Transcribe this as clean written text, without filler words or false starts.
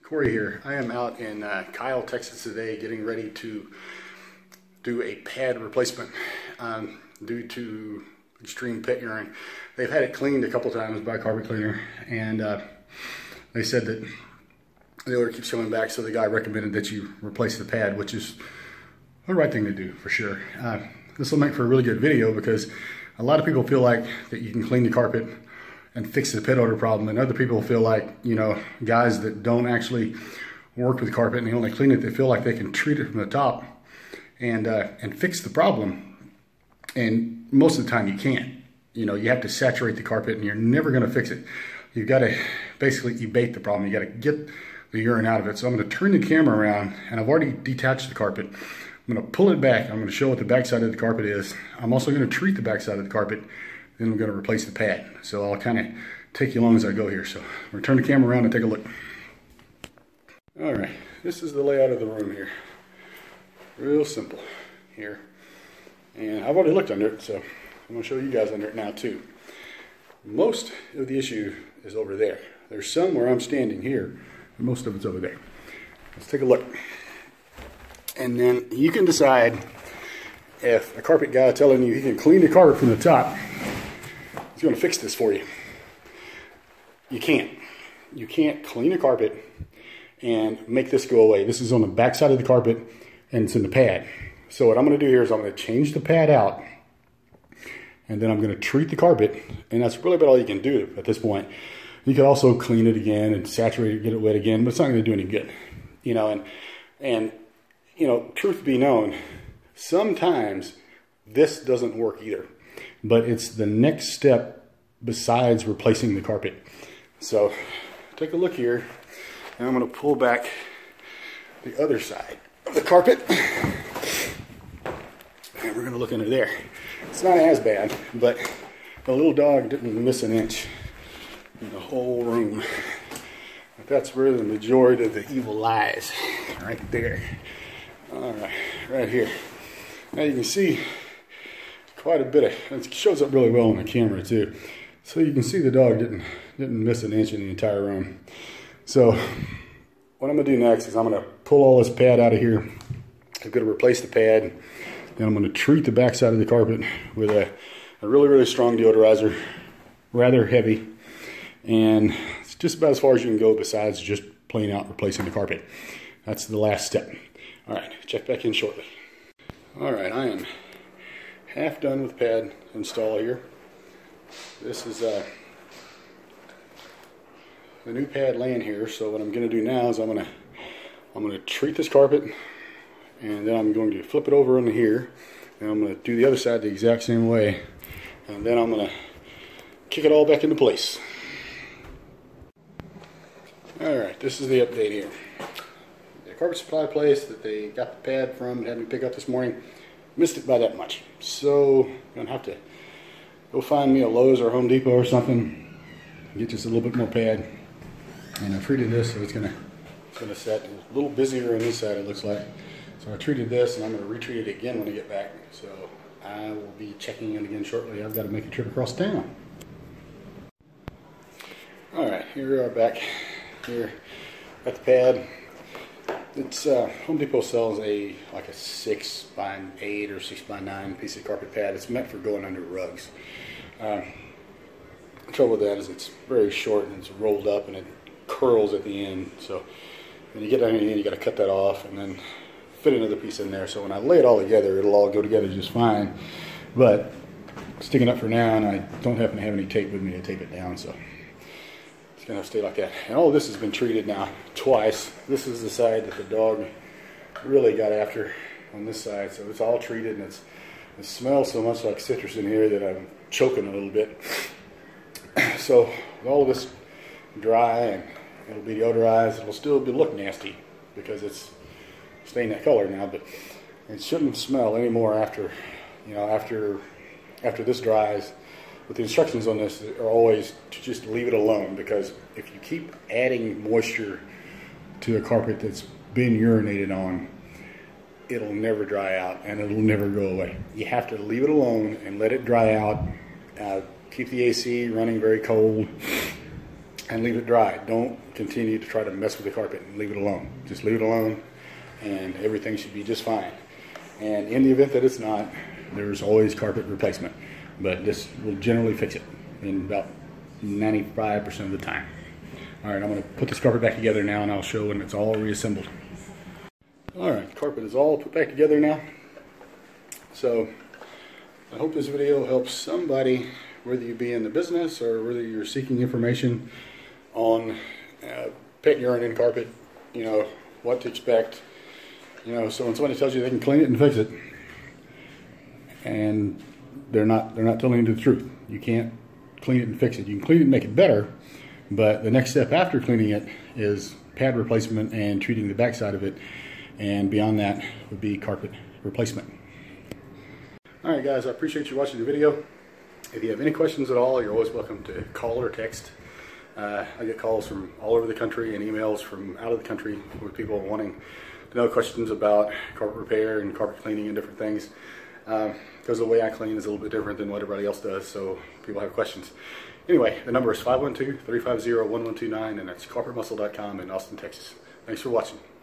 Corey here. I am out in Kyle, Texas today getting ready to do a pad replacement due to extreme pet urine. They've had it cleaned a couple times by a carpet cleaner, and they said that the odor keeps coming back, so the guy recommended that you replace the pad, which is the right thing to do for sure. This will make for a really good video because a lot of people feel like that you can clean the carpet and fix the pet odor problem, and other people feel like, you know, guys that don't actually work with carpet and they only clean it, they feel like they can treat it from the top and fix the problem. And most of the time you can't. You know, you have to saturate the carpet and you're never gonna fix it. You've gotta basically ebate the problem. You gotta get the urine out of it. So I'm gonna turn the camera around, and I've already detached the carpet. I'm gonna pull it back. I'm gonna show what the backside of the carpet is. I'm also gonna treat the backside of the carpet. Then we're gonna replace the pad. So I'll kind of take you along as I go here. So we're gonna turn the camera around and take a look. All right, this is the layout of the room here. Real simple here. And I've already looked under it, so I'm gonna show you guys under it now too. Most of the issue is over there. There's some where I'm standing here, and most of it's over there. Let's take a look. And then you can decide if a carpet guy telling you he can clean the carpet from the top, he's going to fix this for you. You can't. You can't clean a carpet and make this go away. This is on the back side of the carpet, and it's in the pad. So what I'm going to do here is I'm going to change the pad out, and then I'm going to treat the carpet, and that's really about all you can do at this point. You could also clean it again and saturate it, get it wet again, but it's not going to do any good. You know, and you know, truth be known, sometimes this doesn't work either, but it's the next step besides replacing the carpet. So take a look here, and I'm going to pull back the other side of the carpet, and we're going to look under there. It's not as bad, but the little dog didn't miss an inch in the whole room. But that's where the majority of the evil lies, right there. All right, right here. Now you can see quite a bit of, it shows up really well on the camera too. So you can see the dog didn't miss an inch in the entire room. So what I'm gonna do next is I'm gonna pull all this pad out of here. I'm gonna replace the pad. Then I'm gonna treat the backside of the carpet with a really, really strong deodorizer, rather heavy. And it's just about as far as you can go besides just plain out replacing the carpet. That's the last step. All right, check back in shortly. All right, I am half done with pad install here. This is the new pad laying here. So what I'm going to do now is I'm going to treat this carpet, and then I'm going to flip it over into here, and I'm going to do the other side the exact same way, and then I'm going to kick it all back into place. All right, this is the update here. Carpet supply place that they got the pad from and had me pick up this morning missed it by that much. So I'm gonna have to go find me a Lowe's or Home Depot or something, get just a little bit more pad. And I treated this, so it's gonna set a little busier on this side, it looks like. So I treated this, and I'm gonna retreat it again when I get back. So I will be checking in again shortly. I've got to make a trip across town. All right, here we are back. Here, got the pad. It's Home Depot sells like a 6x8 or 6x9 piece of carpet pad. It's meant for going under rugs. The trouble with that is it's very short and it's rolled up and it curls at the end. So when you get down here, you got to cut that off and then fit another piece in there. So when I lay it all together, it'll all go together just fine. But it's sticking up for now, and I don't happen to have any tape with me to tape it down. So gonna stay like that. And all of this has been treated now twice. This is the side that the dog really got after on this side, so it's all treated, and it smells so much like citrus in here that I'm choking a little bit. So with all of this dry and it'll be deodorized, it'll still look nasty because it's stained that color now, but it shouldn't smell anymore after, you know, after this dries. But the instructions on this are always to just leave it alone, because if you keep adding moisture to a carpet that's been urinated on, it'll never dry out and it'll never go away. You have to leave it alone and let it dry out. Keep the AC running very cold, and leave it dry. Don't continue to try to mess with the carpet and leave it alone. Just leave it alone and everything should be just fine. And in the event that it's not, there's always carpet replacement. But this will generally fix it in about 95% of the time. Alright, I'm going to put this carpet back together now and I'll show when it's all reassembled. Alright, carpet is all put back together now. So, I hope this video helps somebody, whether you be in the business or whether you're seeking information on pet urine in carpet, you know, what to expect. You know, so when somebody tells you they can clean it and fix it, and they're not telling you the truth. You can't clean it and fix it. You can clean it and make it better, but the next step after cleaning it is pad replacement and treating the backside of it, and beyond that would be carpet replacement. Alright guys, I appreciate you watching the video. If you have any questions at all, you're always welcome to call or text. I get calls from all over the country and emails from out of the country with people wanting to know questions about carpet repair and carpet cleaning and different things. Because the way I clean is a little bit different than what everybody else does, so people have questions. Anyway, the number is 512-350-1129, and that's carpetmuscle.com in Austin, Texas. Thanks for watching.